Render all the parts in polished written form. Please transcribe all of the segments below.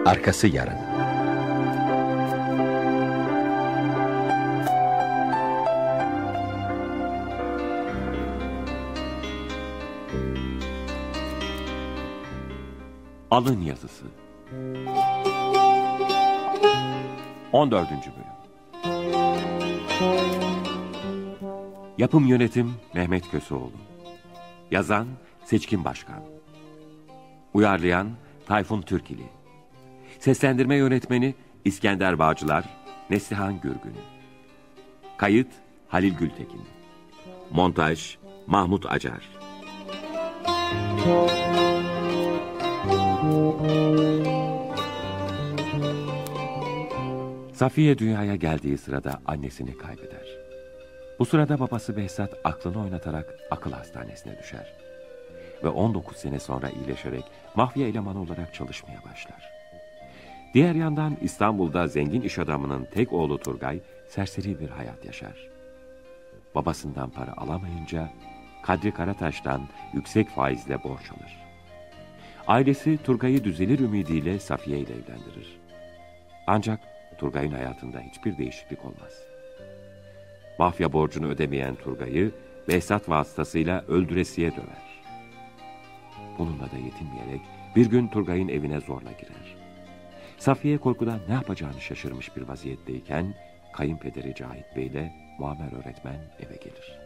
Arkası yarın. Alın yazısı. 14. bölüm. Yapım yönetim Mehmet Köseoğlu. Yazan Seçkin Başkan. Uyarlayan Tayfun Türkili. Seslendirme yönetmeni İskender Bağcılar, Neslihan Gürgün. Kayıt Halil Gültekin. Montaj Mahmut Acar. Safiye dünyaya geldiği sırada annesini kaybeder. Bu sırada babası Behzat aklını oynatarak akıl hastanesine düşer. Ve 19 sene sonra iyileşerek mafya elemanı olarak çalışmaya başlar. Diğer yandan İstanbul'da zengin iş adamının tek oğlu Turgay serseri bir hayat yaşar. Babasından para alamayınca Kadri Karataş'tan yüksek faizle borç alır. Ailesi Turgay'ı düzelir ümidiyle Safiye ile evlendirir. Ancak Turgay'ın hayatında hiçbir değişiklik olmaz. Mafya borcunu ödemeyen Turgay'ı Behzat vasıtasıyla öldüresiye döver. Bununla da yetinmeyerek bir gün Turgay'ın evine zorla girer. Safiye korkudan ne yapacağını şaşırmış bir vaziyetteyken kayınpederi Cahit Bey ile Muammer öğretmen eve gelir.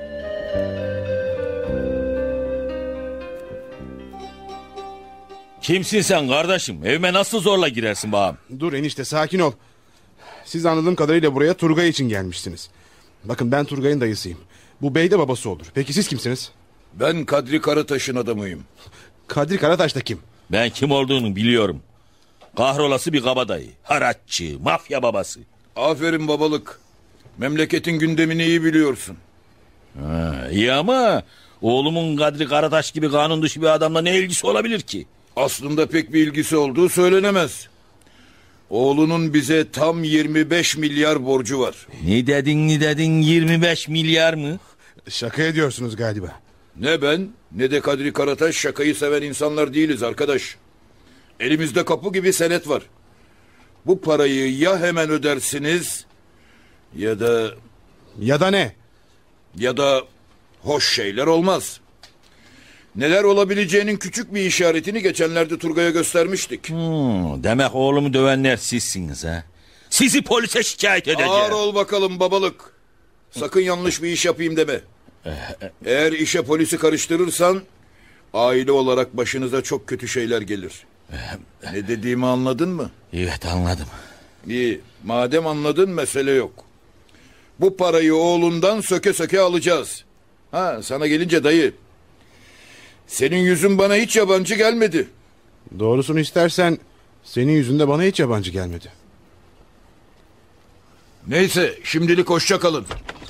Kimsin sen kardeşim? Evime nasıl zorla girersin bağım? Dur enişte, sakin ol. Siz anladığım kadarıyla buraya Turgay için gelmişsiniz. Bakın, ben Turgay'ın dayısıyım. Bu bey de babası olur. Peki siz kimsiniz? Ben Kadri Karataş'ın adamıyım. Kadri Karataş da kim? Ben kim olduğunu biliyorum. Kahrolası bir kabadayı, haratçı, mafya babası. Aferin babalık. Memleketin gündemini iyi biliyorsun. İyi ama oğlumun Kadri Karataş gibi kanun dışı bir adamla ne ilgisi olabilir ki? Aslında pek bir ilgisi olduğu söylenemez. Oğlunun bize tam 25 milyar borcu var. Ne dedin 25 milyar mı? Şaka ediyorsunuz galiba. Ne ben ne de Kadri Karataş şakayı seven insanlar değiliz arkadaş. Elimizde kapı gibi senet var. Bu parayı ya hemen ödersiniz ya da... Ya da ne? Ya da hoş şeyler olmaz. Neler olabileceğinin küçük bir işaretini geçenlerde Turgay'a göstermiştik. Demek oğlumu dövenler sizsiniz ha? Sizi polise şikayet edeceğim. Ağır ol bakalım babalık. Sakın yanlış bir iş yapayım deme. Eğer işe polisi karıştırırsan aile olarak başınıza çok kötü şeyler gelir. Ne dediğimi anladın mı? Evet, anladım. İyi, madem anladın mesele yok. Bu parayı oğlundan söke söke alacağız. Sana gelince dayı, senin yüzün bana hiç yabancı gelmedi. Doğrusunu istersen senin yüzünde bana hiç yabancı gelmedi. Neyse, şimdilik hoşça kalın.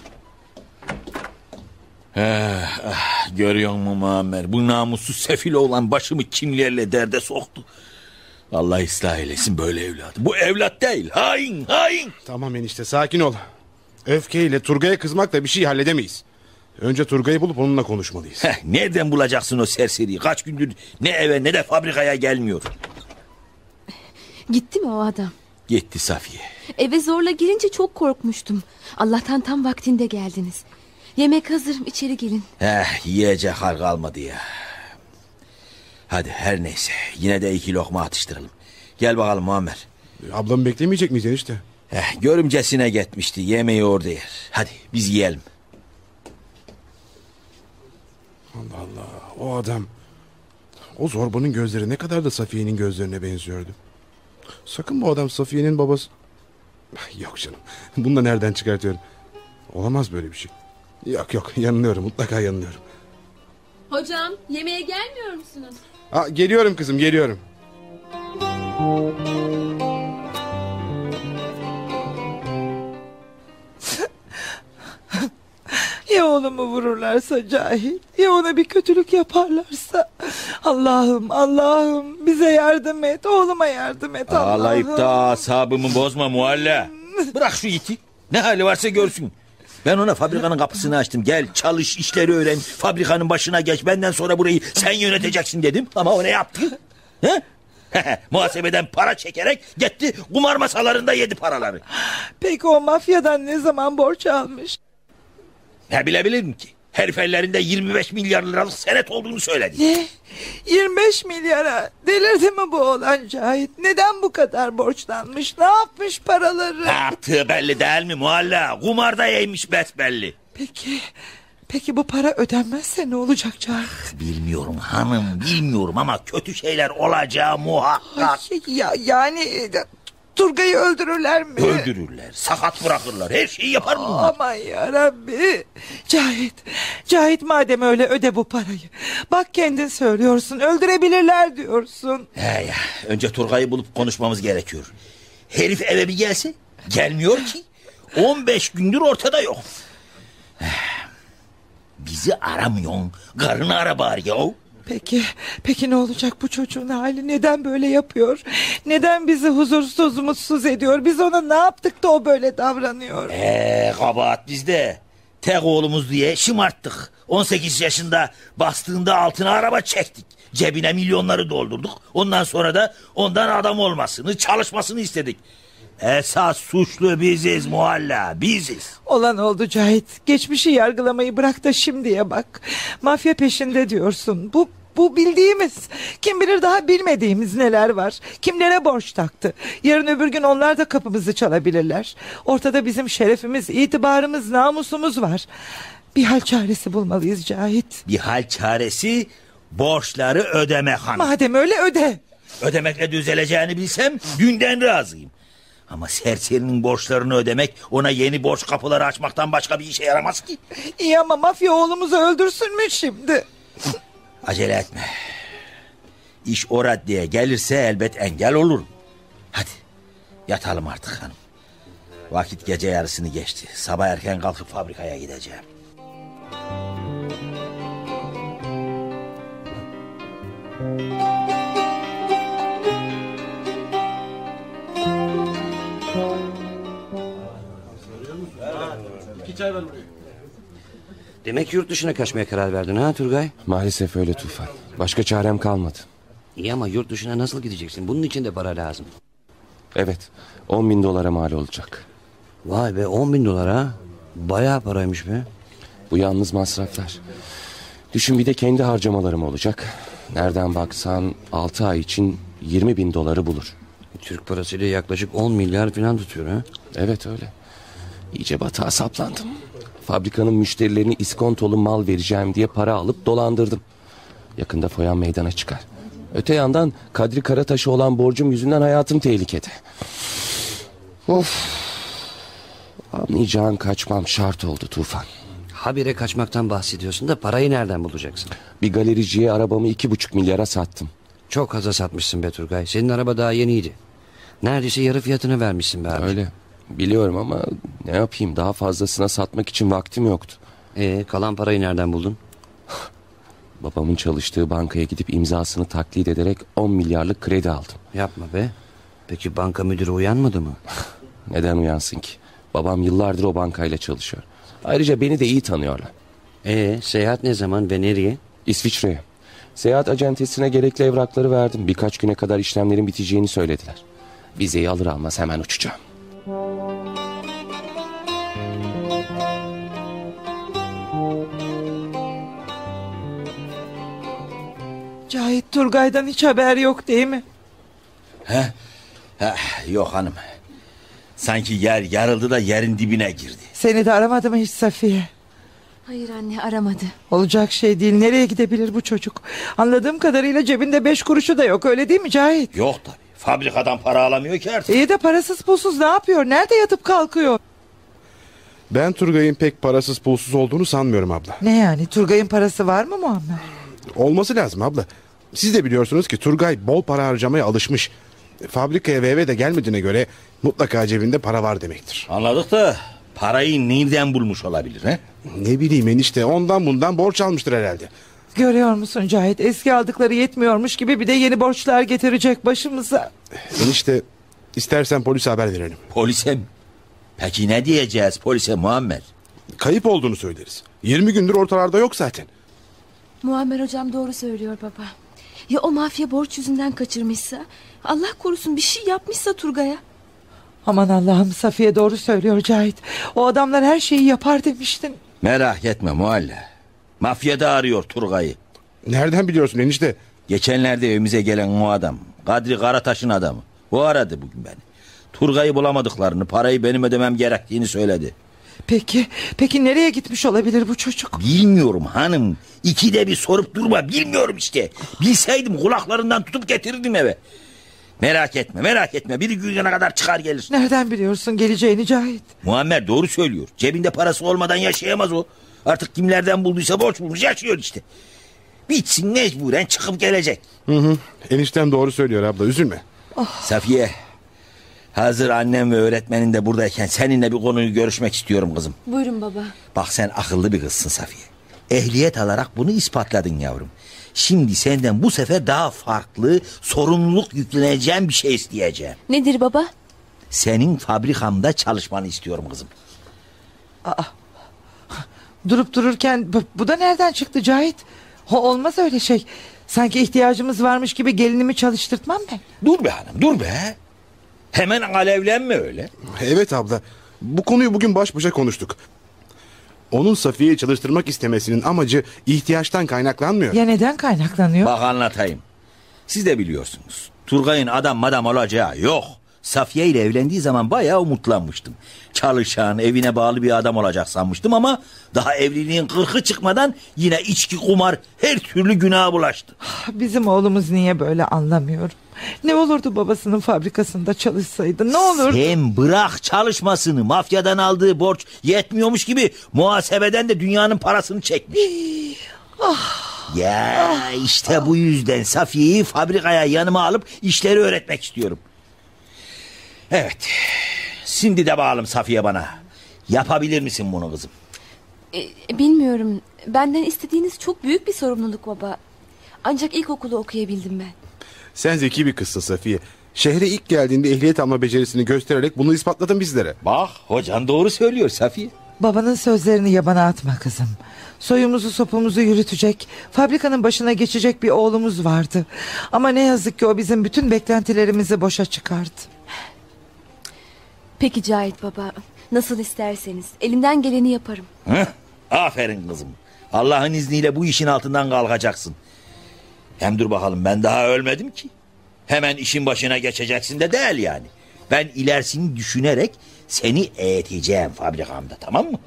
Görüyor musun Muammer? Bu namussuz sefil olan başımı kimlerle derde soktu. Allah ıslah eylesin böyle evladı. Bu evlat değil, hain. Tamam enişte, sakin ol. Öfkeyle Turgay'a kızmakla bir şey halledemeyiz. Önce Turgay'ı bulup onunla konuşmalıyız. Nereden bulacaksın o serseriyi? Kaç gündür ne eve ne de fabrikaya gelmiyor. Gitti mi o adam? Gitti Safiye. Eve zorla girince çok korkmuştum. Allah'tan tam vaktinde geldiniz. Yemek hazırım, içeri gelin. Yiyecek hal kalmadı ya. Hadi her neyse, yine de 2 lokma atıştıralım. Gel bakalım Muammer. Ablamı beklemeyecek miyiz enişte? Görümcesine gitmişti, yemeği orada yer. Hadi biz yiyelim. Allah Allah, o adam, o zorbanın gözleri ne kadar da Safiye'nin gözlerine benziyordu. Sakın bu adam Safiye'nin babası... Yok canım, bunu da nereden çıkartıyorum? Olamaz böyle bir şey. Yok, yanılıyorum, mutlaka yanılıyorum. Hocam, yemeğe gelmiyor musunuz? Geliyorum kızım, geliyorum. Ya oğlumu vururlarsa Cahit, ya ona bir kötülük yaparlarsa. Allah'ım bize yardım et, oğluma yardım et Allah'ım. Ağlayıp da asabımı bozma Mualla. Bırak şu iti, ne hali varsa görsün. Ben ona fabrikanın kapısını açtım. Gel çalış, işleri öğren, fabrikanın başına geç, benden sonra burayı sen yöneteceksin dedim. Ama o ne yaptı? Muhasebeden para çekerek gitti kumar masalarında yedi paraları. Peki o mafyadan ne zaman borç almış? Ne bilebilirim ki? Herif ellerinde 25 milyar liralık senet olduğunu söyledi. Ne? 25 milyara delirdi mi bu oğlan Cahit? Neden bu kadar borçlanmış? Ne yapmış paraları? Ne yaptığı belli değil mi Mualla? Kumarda yemiş besbelli. Peki bu para ödenmezse ne olacak Cahit? Bilmiyorum hanım, bilmiyorum ama kötü şeyler olacağı muhakkak. Yani Turgay'ı öldürürler mi? Öldürürler, sakat bırakırlar, her şeyi yapar bunlar. Aman yarabbi. Cahit madem öyle öde bu parayı. Bak kendin söylüyorsun, öldürebilirler diyorsun. Ya, önce Turgay'ı bulup konuşmamız gerekiyor. Herif eve bir gelse, gelmiyor ki. 15 gündür ortada yok. Bizi aramıyorsun, karını ara bari ya. Peki ne olacak bu çocuğun hali? Neden böyle yapıyor? Neden bizi huzursuz, mutsuz ediyor? Biz ona ne yaptık da o böyle davranıyor? Kabahat bizde. Tek oğlumuz diye şımarttık. 18 yaşında bastığında altına araba çektik. Cebine milyonları doldurduk. Ondan sonra da ondan adam olmasını, çalışmasını istedik. Esas suçlu biziz Mualla, biziz. Olan oldu Cahit. Geçmişi yargılamayı bırak da şimdiye bak. Mafya peşinde diyorsun. Bu bildiğimiz. Kim bilir daha bilmediğimiz neler var. Kimlere borç taktı. Yarın öbür gün onlar da kapımızı çalabilirler. Ortada bizim şerefimiz, itibarımız, namusumuz var. Bir hal çaresi bulmalıyız Cahit. Bir hal çaresi borçları ödemek hanım. Madem öyle öde. Ödemekle düzeleceğini bilsem dünden razıyım. Ama serserinin borçlarını ödemek ona yeni borç kapıları açmaktan başka bir işe yaramaz ki. İyi ama mafya oğlumuzu öldürsün mü şimdi? Acele etme. İş o raddeye gelirse elbet engel olurum. Hadi yatalım artık hanım. Vakit gece yarısını geçti. Sabah erken kalkıp fabrikaya gideceğim. Demek yurt dışına kaçmaya karar verdin ha Turgay? Maalesef öyle Tufan. Başka çarem kalmadı. İyi ama yurt dışına nasıl gideceksin? Bunun için de para lazım. Evet, 10 bin dolara mal olacak. Vay be, 10 bin dolar ha. Bayağı paraymış be. Bu yalnız masraflar. Düşün bir de kendi harcamalarım olacak. Nereden baksan 6 ay için 20 bin doları bulur. Türk parasıyla yaklaşık 10 milyar falan tutuyor ha. Evet öyle. İyice batağa saplandım. Fabrikanın müşterilerini iskontolu mal vereceğim diye para alıp dolandırdım. Yakında foyan meydana çıkar. Öte yandan Kadri Karataş'a olan borcum yüzünden hayatım tehlikede. Of. Anlayacağın kaçmam şart oldu Tufan. Habire kaçmaktan bahsediyorsun da parayı nereden bulacaksın? Bir galericiye arabamı 2,5 milyara sattım. Çok aza satmışsın be Turgay. Senin araba daha yeniydi. Neredeyse yarı fiyatını vermişsin be abi. Öyle. Biliyorum ama ne yapayım, daha fazlasına satmak için vaktim yoktu. Kalan parayı nereden buldun? Babamın çalıştığı bankaya gidip imzasını taklit ederek 10 milyarlık kredi aldım. Yapma be. Peki banka müdürü uyanmadı mı? Neden uyansın ki? Babam yıllardır o bankayla çalışıyor. Ayrıca beni de iyi tanıyorlar. Seyahat ne zaman ve nereye? İsviçre'ye. Seyahat acentesine gerekli evrakları verdim. Birkaç güne kadar işlemlerin biteceğini söylediler. Vizeyi alır almaz hemen uçacağım. Cahit, Turgay'dan hiç haber yok değil mi? Yok hanım. Sanki yer yarıldı da yerin dibine girdi. Seni de aramadı mı hiç Safiye? Hayır anne, aramadı. Olacak şey değil. Nereye gidebilir bu çocuk? Anladığım kadarıyla cebinde 5 kuruşu da yok, öyle değil mi Cahit? Yok tabii. Fabrikadan para alamıyor ki artık. İyi de parasız pulsuz ne yapıyor? Nerede yatıp kalkıyor? Ben Turgay'ın pek parasız pulsuz olduğunu sanmıyorum abla. Ne yani? Turgay'ın parası var mı Muammer? Olması lazım abla. Siz de biliyorsunuz ki Turgay bol para harcamaya alışmış. Fabrikaya ve eve de gelmediğine göre mutlaka cebinde para var demektir. Anladık da parayı nereden bulmuş olabilir he? Ne bileyim enişte, ondan bundan borç almıştır herhalde. Görüyor musun Cahit? Eski aldıkları yetmiyormuş gibi bir de yeni borçlar getirecek başımıza. Enişte, istersen polise haber verelim. Polise mi? Peki ne diyeceğiz polise Muammer? Kayıp olduğunu söyleriz. 20 gündür ortalarda yok zaten. Muammer hocam doğru söylüyor baba. Ya o mafya borç yüzünden kaçırmışsa? Allah korusun bir şey yapmışsa Turgay'a. Aman Allah'ım, Safiye doğru söylüyor Cahit. O adamlar her şeyi yapar demiştin. Merak etme Muhalle. Mafyada arıyor Turgay'ı. Nereden biliyorsun enişte? Geçenlerde evimize gelen o adam, Kadri Karataş'ın adamı. O aradı bugün beni. Turgay'ı bulamadıklarını, parayı benim ödemem gerektiğini söyledi. Peki nereye gitmiş olabilir bu çocuk? Bilmiyorum hanım. İkide bir sorup durma, bilmiyorum işte. Bilseydim kulaklarından tutup getirirdim eve. Merak etme. Biri güne kadar çıkar gelir. Nereden biliyorsun geleceğini Cahit? Muammer doğru söylüyor. Cebinde parası olmadan yaşayamaz o. Artık kimlerden bulduysa borç bulmuş yaşıyor işte. Bitsin mecburen çıkıp gelecek. Hı. Eniştem doğru söylüyor abla, üzülme. Safiye, hazır annem ve öğretmenin de buradayken seninle bir konuyu görüşmek istiyorum kızım. Buyurun baba. Bak sen akıllı bir kızsın Safiye. Ehliyet alarak bunu ispatladın yavrum. Şimdi senden bu sefer daha farklı, sorumluluk yükleneceğim bir şey isteyeceğim. Nedir baba? Senin fabrikamda çalışmanı istiyorum kızım. Durup dururken bu da nereden çıktı Cahit? Olmaz öyle şey. Sanki ihtiyacımız varmış gibi gelinimi çalıştırtmam ben. Dur be hanım, dur be. Hemen alevlenme öyle. Evet abla, bu konuyu bugün baş başa konuştuk. Onun Safiye'yi çalıştırmak istemesinin amacı ihtiyaçtan kaynaklanmıyor. Ya neden kaynaklanıyor? Bak anlatayım. Siz de biliyorsunuz. Turgay'ın adam olacağı yok. Safiye ile evlendiği zaman bayağı umutlanmıştım. Çalışan, evine bağlı bir adam olacak sanmıştım ama daha evliliğin 40'ı çıkmadan yine içki, kumar, her türlü günaha bulaştı. Bizim oğlumuz niye böyle anlamıyorum. Ne olurdu babasının fabrikasında çalışsaydı, ne olurdu? Sen bırak çalışmasını, mafyadan aldığı borç yetmiyormuş gibi muhasebeden de dünyanın parasını çekmiş. İşte bu yüzden Safiye'yi fabrikaya yanıma alıp işleri öğretmek istiyorum. Evet, şimdi de bağlım Safiye bana. Yapabilir misin bunu kızım? Bilmiyorum. Benden istediğiniz çok büyük bir sorumluluk baba. Ancak ilkokulu okuyabildim ben. Sen zeki bir kızsın Safiye. Şehre ilk geldiğinde ehliyet alma becerisini göstererek bunu ispatladın bizlere. Bak hocan doğru söylüyor Safiye. Babanın sözlerini yabana atma kızım. Soyumuzu sopumuzu yürütecek, fabrikanın başına geçecek bir oğlumuz vardı. Ama ne yazık ki o bizim bütün beklentilerimizi boşa çıkardı. Peki Cahit baba, nasıl isterseniz elimden geleni yaparım. Aferin kızım. Allah'ın izniyle bu işin altından kalkacaksın. Hem dur bakalım, ben daha ölmedim ki. Hemen işin başına geçeceksin de değil yani. Ben ilerisini düşünerek seni eğiteceğim fabrikamda, tamam mı?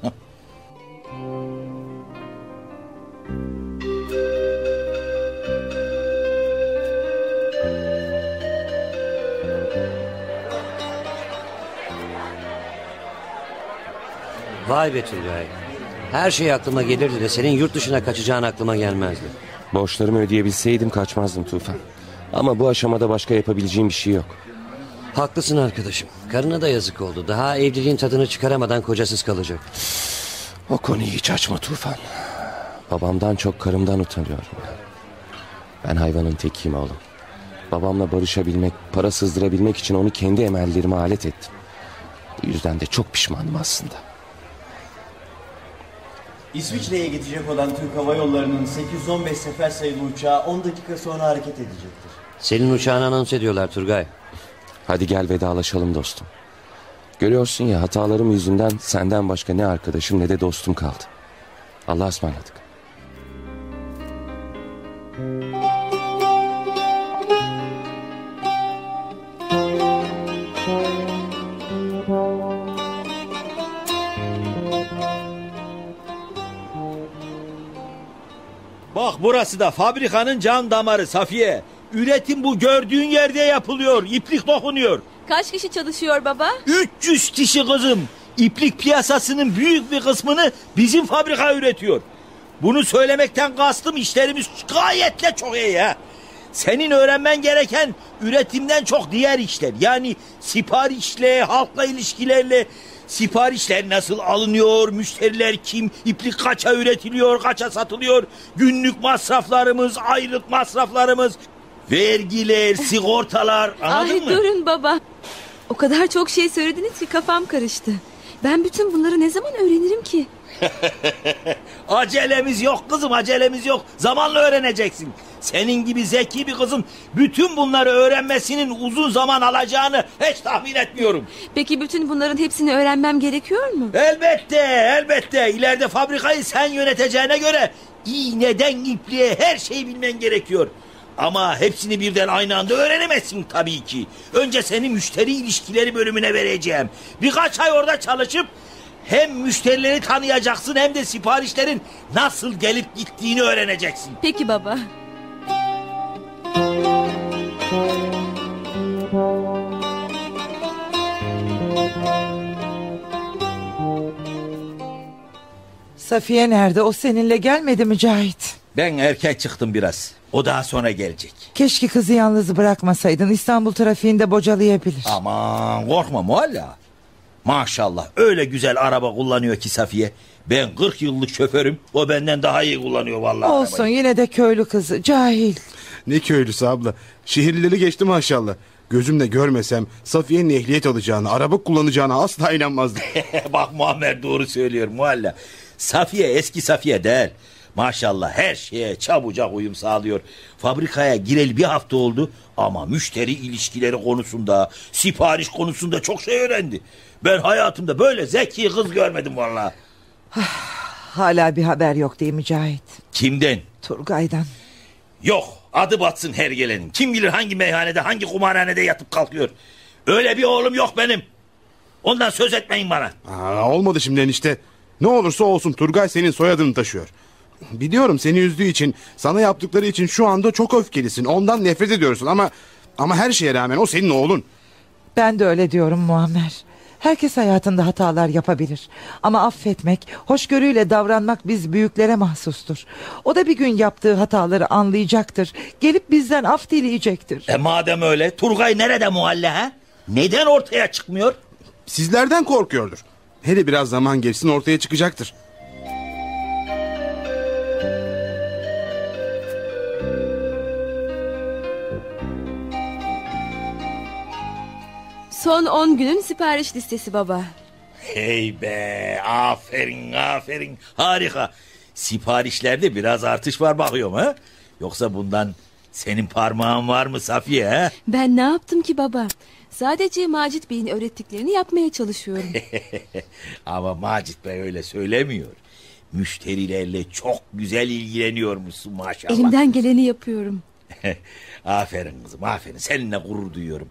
Vay be Turgay. Her şey aklıma gelirdi de senin yurt dışına kaçacağın aklıma gelmezdi. Borçlarımı ödeyebilseydim kaçmazdım Tufan. Ama bu aşamada başka yapabileceğim bir şey yok. Haklısın arkadaşım. Karına da yazık oldu. Daha evliliğin tadını çıkaramadan kocasız kalacak. O konuyu hiç açma Tufan. Babamdan çok karımdan utanıyorum. Ben hayvanın tekiyim oğlum. Babamla barışabilmek, para sızdırabilmek için onu kendi emellerime alet ettim. Bu yüzden de çok pişmanım aslında. İsviçre'ye gidecek olan Türk Hava Yolları'nın 815 sefer sayılı uçağı 10 dakika sonra hareket edecektir. Senin uçağını anons ediyorlar Turgay. Hadi gel vedalaşalım dostum. Görüyorsun ya, hatalarım yüzünden senden başka ne arkadaşım ne de dostum kaldı. Allah'a ısmarladık. Bak burası da fabrikanın can damarı Safiye. Üretim bu gördüğün yerde yapılıyor. İplik dokunuyor. Kaç kişi çalışıyor baba? 300 kişi kızım. İplik piyasasının büyük bir kısmını bizim fabrika üretiyor. Bunu söylemekten kastım işlerimiz gayet de çok iyi ya. Senin öğrenmen gereken üretimden çok diğer işler. Yani siparişle, halkla ilişkilerle, siparişler nasıl alınıyor, müşteriler kim, iplik kaça üretiliyor, kaça satılıyor, günlük masraflarımız, aylık masraflarımız, vergiler, sigortalar, anladın mı? Durun baba. O kadar çok şey söylediniz ki kafam karıştı. Ben bütün bunları ne zaman öğrenirim ki? Acelemiz yok kızım, acelemiz yok. Zamanla öğreneceksin. Senin gibi zeki bir kızın bütün bunları öğrenmesinin uzun zaman alacağını hiç tahmin etmiyorum. Peki bütün bunların hepsini öğrenmem gerekiyor mu? Elbette, elbette. İleride fabrikayı sen yöneteceğine göre iğneden ipliğe her şeyi bilmen gerekiyor. Ama hepsini birden aynı anda öğrenemezsin tabii ki. Önce seni müşteri ilişkileri bölümüne vereceğim. Birkaç ay orada çalışıp hem müşterileri tanıyacaksın hem de siparişlerin nasıl gelip gittiğini öğreneceksin. Peki baba. Safiye nerede? O seninle gelmedi mi Cahit? Ben erken çıktım biraz. O daha sonra gelecek. Keşke kızı yalnız bırakmasaydın. İstanbul trafiğinde bocalayabilir. Aman korkma Mualla. Maşallah öyle güzel araba kullanıyor ki Safiye. Ben 40 yıllık şoförüm. O benden daha iyi kullanıyor vallahi Olsun arabayı. yine de köylü kızı. Cahil. Ne köylüsü abla. Şehirlileri geçti maşallah. Gözümle görmesem Safiye'nin ehliyet alacağını, araba kullanacağına asla inanmazdım. Bak Muammer doğru söylüyor Mualla. Safiye eski Safiye değil. Maşallah her şeye çabucak uyum sağlıyor. Fabrikaya gireli bir hafta oldu ama müşteri ilişkileri konusunda, sipariş konusunda çok şey öğrendi. Ben hayatımda böyle zeki kız görmedim vallahi. Hala bir haber yok değil mi Cahit? Kimden? Turgay'dan. Yok, adı batsın her gelenin. Kim bilir hangi meyhanede, hangi kumarhanede yatıp kalkıyor. Öyle bir oğlum yok benim. Ondan söz etmeyin bana. Olmadı şimdi enişte. Ne olursa olsun Turgay senin soyadını taşıyor. Biliyorum seni üzdüğü için, sana yaptıkları için şu anda çok öfkelisin. Ondan nefret ediyorsun ama her şeye rağmen o senin oğlun. Ben de öyle diyorum Muammer. Herkes hayatında hatalar yapabilir. Ama affetmek, hoşgörüyle davranmak biz büyüklere mahsustur. O da bir gün yaptığı hataları anlayacaktır. Gelip bizden af dileyecektir. Madem öyle Turgay nerede Muhalle ha? Neden ortaya çıkmıyor? Sizlerden korkuyordur. Hele biraz zaman geçsin ortaya çıkacaktır. Son 10 günün sipariş listesi baba. Hey be, aferin aferin, harika. Siparişlerde biraz artış var bakıyorum ha. Yoksa bundan senin parmağın var mı Safiye ha? Ben ne yaptım ki baba? Sadece Macit Bey'in öğrettiklerini yapmaya çalışıyorum. Ama Macit Bey öyle söylemiyor. Müşterilerle çok güzel ilgileniyormuşsun maşallah. Elimden geleni yapıyorum. Aferin kızım, aferin. Seninle gurur duyuyorum.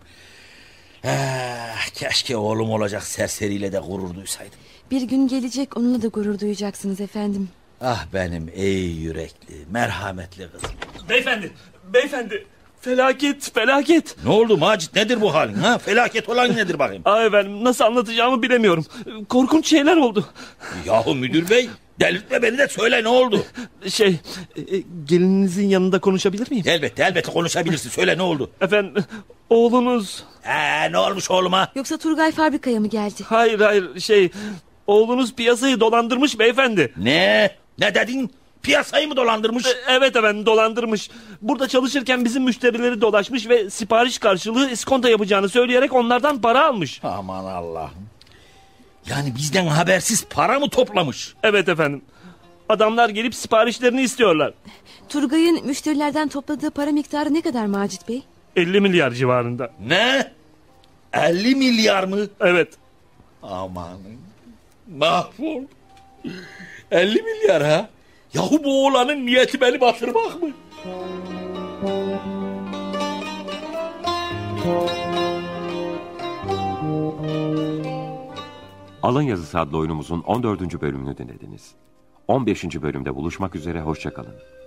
Keşke oğlum olacak serseriyle de gurur duysaydım. Bir gün gelecek, onunla da gurur duyacaksınız efendim. Ah benim ey yürekli, merhametli kızım. Beyefendi. Felaket. Ne oldu Macit, nedir bu halin ha? Felaket olan nedir bakayım? Efendim nasıl anlatacağımı bilemiyorum. Korkunç şeyler oldu. Yahu müdür bey, delirtme beni de söyle ne oldu? Gelininizin yanında konuşabilir miyim? Elbette konuşabilirsin, söyle ne oldu? Efendim oğlunuz... Ne olmuş oğluma? Yoksa Turgay fabrikaya mı geldi? Hayır oğlunuz piyasayı dolandırmış beyefendi. Ne dedin? Piyasayı mı dolandırmış? Evet efendim dolandırmış. Burada çalışırken bizim müşterileri dolaşmış ve sipariş karşılığı iskonto yapacağını söyleyerek onlardan para almış. Aman Allah'ım. Yani bizden habersiz para mı toplamış? Evet efendim. Adamlar gelip siparişlerini istiyorlar. Turgay'ın müşterilerden topladığı para miktarı ne kadar Macit Bey? 50 milyar civarında. Ne? 50 milyar mı? Evet. Aman. Mahvol. 50 milyar ha? Yahu bu oğlanın niyeti beni batırmak mı? Alın Yazısı adlı oyunumuzun 14. bölümünü dinlediniz. 15. bölümde buluşmak üzere, hoşça kalın.